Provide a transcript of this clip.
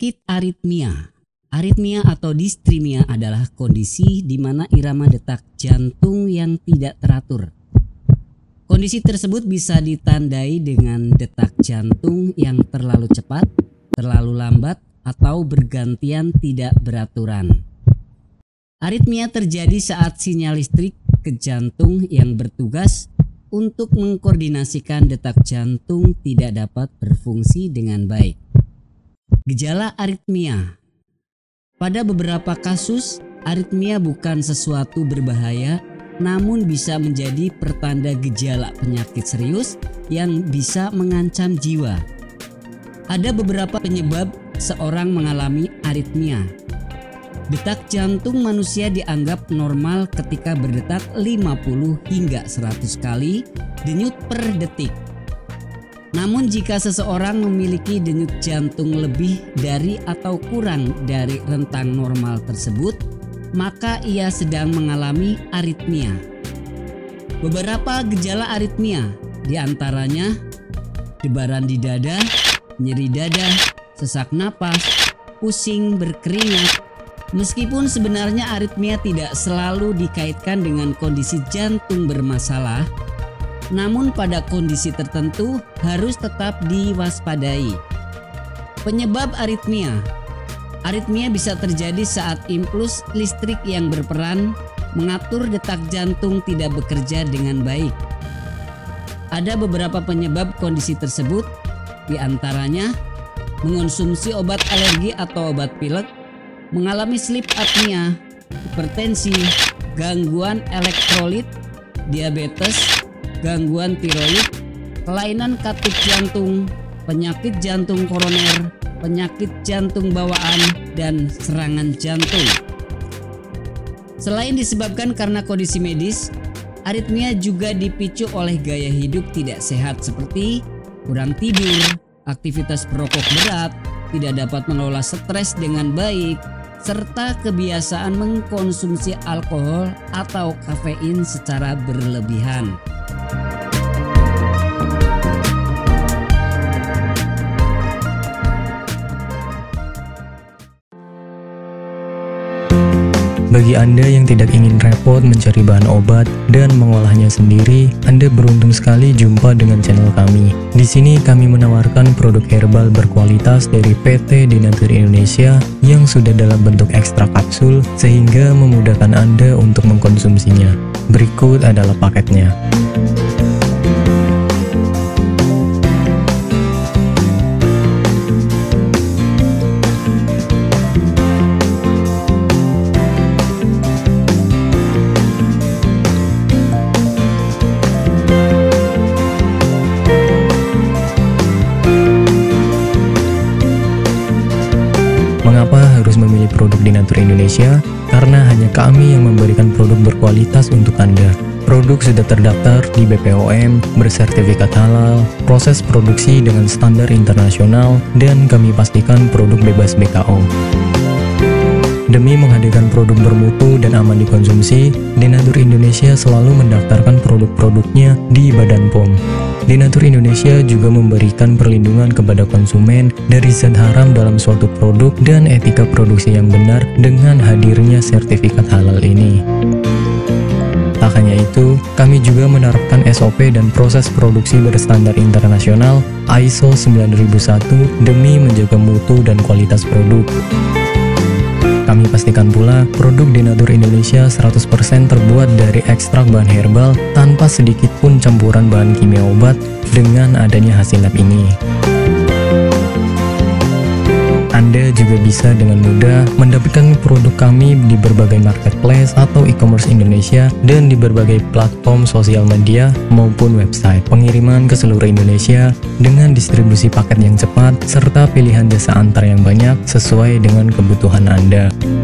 Penyakit aritmia. Aritmia atau distrimia adalah kondisi di mana irama detak jantung yang tidak teratur. Kondisi tersebut bisa ditandai dengan detak jantung yang terlalu cepat, terlalu lambat, atau bergantian tidak beraturan. Aritmia terjadi saat sinyal listrik ke jantung yang bertugas untuk mengkoordinasikan detak jantung tidak dapat berfungsi dengan baik. Gejala aritmia. Pada beberapa kasus, aritmia bukan sesuatu berbahaya, namun bisa menjadi pertanda gejala penyakit serius yang bisa mengancam jiwa. Ada beberapa penyebab seorang mengalami aritmia. Detak jantung manusia dianggap normal ketika berdetak 50 hingga 100 kali denyut per detik. Namun jika seseorang memiliki denyut jantung lebih dari atau kurang dari rentang normal tersebut, maka ia sedang mengalami aritmia. Beberapa gejala aritmia diantaranya debaran di dada, nyeri dada, sesak napas, pusing, berkeringat. Meskipun sebenarnya aritmia tidak selalu dikaitkan dengan kondisi jantung bermasalah, namun pada kondisi tertentu harus tetap diwaspadai. Penyebab aritmia. Aritmia bisa terjadi saat impuls listrik yang berperan mengatur detak jantung tidak bekerja dengan baik. Ada beberapa penyebab kondisi tersebut, diantaranya mengonsumsi obat alergi atau obat pilek, mengalami sleep apnea, hipertensi, gangguan elektrolit, diabetes, gangguan tiroid, kelainan katup jantung, penyakit jantung koroner, penyakit jantung bawaan, dan serangan jantung. Selain disebabkan karena kondisi medis, aritmia juga dipicu oleh gaya hidup tidak sehat seperti kurang tidur, aktivitas perokok berat, tidak dapat mengelola stres dengan baik, serta kebiasaan mengkonsumsi alkohol atau kafein secara berlebihan. Bagi Anda yang tidak ingin repot mencari bahan obat dan mengolahnya sendiri, Anda beruntung sekali jumpa dengan channel kami. Di sini kami menawarkan produk herbal berkualitas dari PT Denatur Indonesia yang sudah dalam bentuk ekstrak kapsul sehingga memudahkan Anda untuk mengkonsumsinya. Berikut adalah paketnya. Mengapa harus memilih produk Denatur Indonesia? Karena hanya kami yang memberikan produk berkualitas untuk Anda. Produk sudah terdaftar di BPOM, bersertifikat halal, proses produksi dengan standar internasional, dan kami pastikan produk bebas BKO. Demi menghadirkan produk bermutu dan aman dikonsumsi, Denatur Indonesia selalu mendaftarkan produk-produknya di Badan POM. Denatur Indonesia juga memberikan perlindungan kepada konsumen dari zat haram dalam suatu produk dan etika produksi yang benar dengan hadirnya sertifikat halal ini. Tak hanya itu, kami juga menerapkan SOP dan proses produksi berstandar internasional ISO 9001 demi menjaga mutu dan kualitas produk. Kami pastikan pula produk Denatur Indonesia 100% terbuat dari ekstrak bahan herbal tanpa sedikit pun campuran bahan kimia obat dengan adanya hasil lab ini. Anda juga bisa dengan mudah mendapatkan produk kami di berbagai marketplace atau e-commerce Indonesia dan di berbagai platform sosial media maupun website. Pengiriman ke seluruh Indonesia dengan distribusi paket yang cepat serta pilihan jasa antar yang banyak sesuai dengan kebutuhan Anda.